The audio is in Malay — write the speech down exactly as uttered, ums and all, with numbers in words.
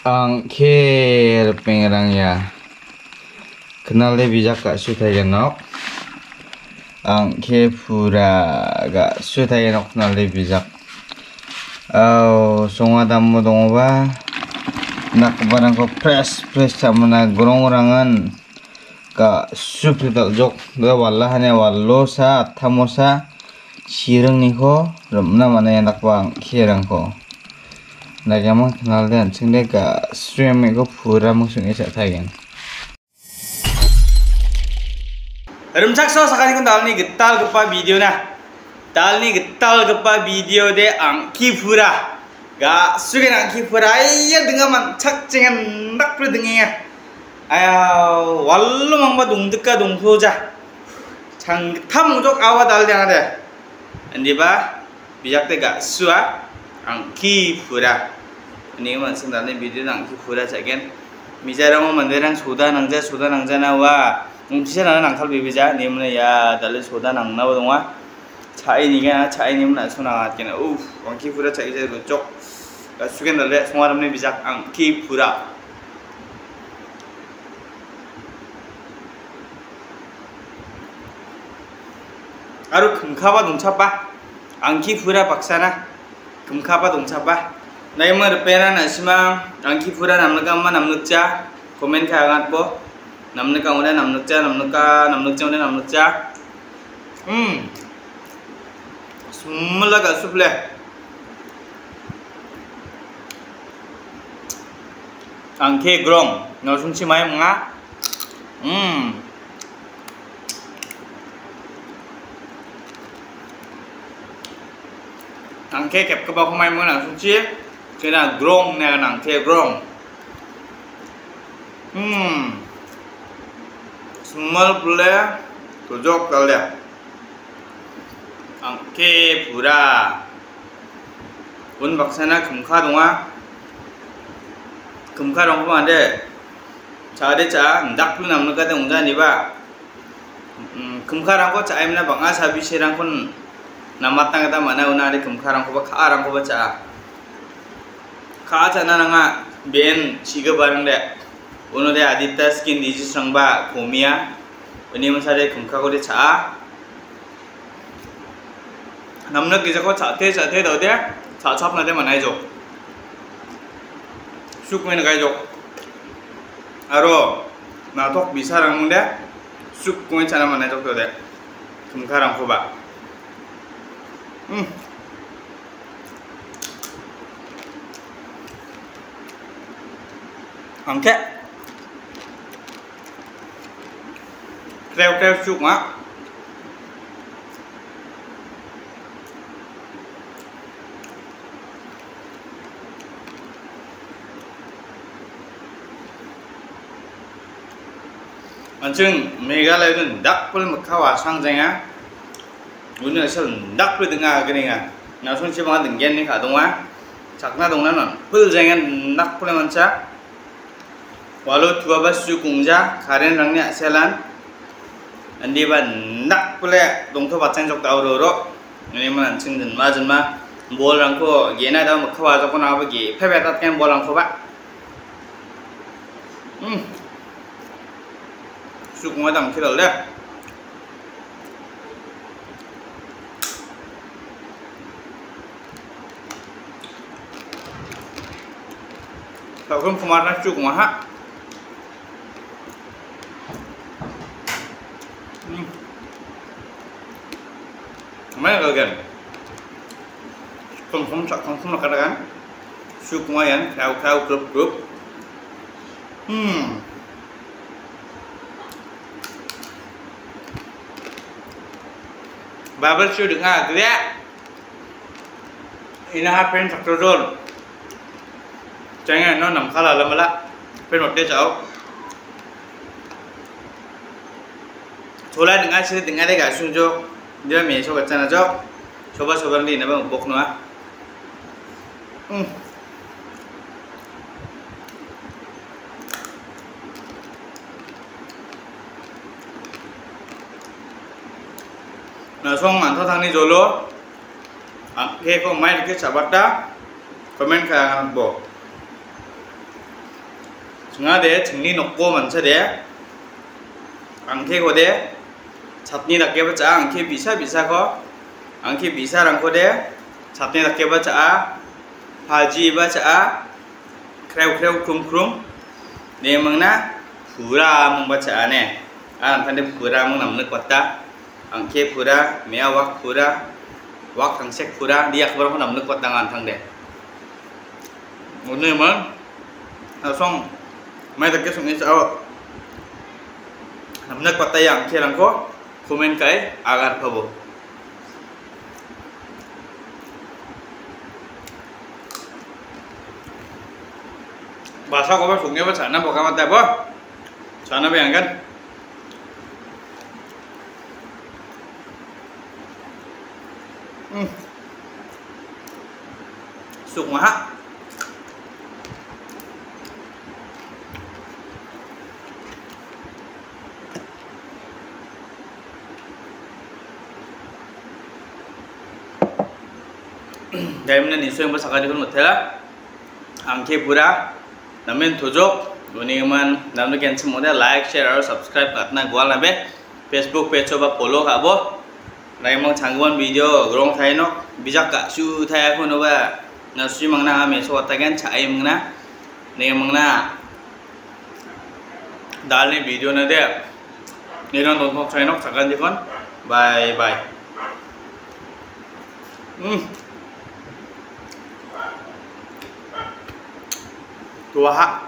Angker pengerangnya kenal deh bijak gak sudah genok angke pura gak sudah genok kenal deh bijak oh songa damu dong ba nak barang ko press press sama na gorong orangan gak sudah jok dua wallah hanya wallo sa tamosa sireng niko remna mana yang nak bang kirang ko nak emang kenal dan cengdeh gak stream itu pura musuhnya saya tayang. Rumcak so sekarang kita dalni getal kepa video na, dalni getal kepa video de angki pura, gak suka angki pura iya dengan mancak cengen nak perdenginya, ayo wallo mangba dong deka dong soja, cang tam untuk awal dalni ada, andi ba bijak de gak suka angki pura. Ini masing dalni video angki pura cagen, misalnya mau menderang soda nangja soda nangja nawa. Mungkin saya nak nangkal bebeja, ni mana ya dalam soda nang nawa dongwa, cai ni kan, cai ni mana sunat kena, uff, angki pura cai saya rujuk, suka dalam semua orang ni bijak angki pura. Aru kemkapa dongcapa, angki pura paksana, kemkapa dongcapa. Nai mer pera nasima angki pura namna kama namna cha komen kagat po namna ka udah namna cha namna ka namna cha udah namna cha hmm semula gak suple angke grong nosung si mai mga hmm angke kep kebak mai mga nosung si kena grong na nang te grong hmm small pula tujok kalya angke pura un baksana kumkha donga kumkha dong pa ande chade cha ndak plu namna ka dong ja ni ba kumkha rang ko cha aimna banga sabi serang kun namat tang ta mana unari kumkha rang ko ba kha rang ko ba cha kha cha na nga ben chiga barang de uno de adita skin disease rang ba komia ini masare kumkha ko de cha namna ki ko cha te cha te do de cha chap na de manai jo suk men gai jo aro na tok bisa rang de suk ko cha na manai jo do de kumkha rang ko ba hmm angke kreo kreo suk ma anjing Meghalaya itu dak pun mekawa sangjanya guna asal dak pun dengar geninga nasun si bangat denggen ni kadongwa cakna dongna non pul jangan dak pun manca walau tua basu kungja karen rangnya selan andi ban nak pula dong tu bacang jok tau roro ini mana cing dan majen ma bol rangko gena dah mekhawa jok na bagi pepetat kan bol rangko ba hmm suk madam kidal deh tak kan kemarin suk maha mana kalian? Konsum sak konsum nak katakan, sukumayan kau kau grup grup, hmm, babel sudah dengar, dia, ini apa yang sakit dulu, jangan non nam kalah lama lah, penot dia jauh, soalnya dengar sih dengar dia gak sunjuk. Dia mesok kacana jok, coba coba ni napa bok noa. Hmm. Nah, song manto thang ni jolo, ke ko mai ke sabata, komen kaya anak bo. 중아 데 정리 놓고 만차 데 angke ko de chutney dak ke bacha angke bisa bisa ko angke bisa rang ko de chutney dak ke bacha bhaji bacha kreu kreu krum krum ne mangna pura mong baca ne an thande pura mong namne kota angke pura mea wak pura wak hangsek pura dia khbar ko namne kota ngan thang de ngone mang song mai dak ke song is ao namne kota yang ke rang ko komen kai agar phabo bahasa ko ba sungnya ba sana bo kamat bo sana ba yang kan hmm suk mah Diamond ni soyang pasakari kun mutela angke pura namen tujok guni man namno ken semuanya like share और subscribe katna gwal nabe Facebook page coba follow kabo na emang changguan video grong thai no bijak ka su thai ko no ba na su mangna ame so tagan chai mangna ne mangna dalne video na de ni ron don thok chai no sakan dikon bye bye hmm tua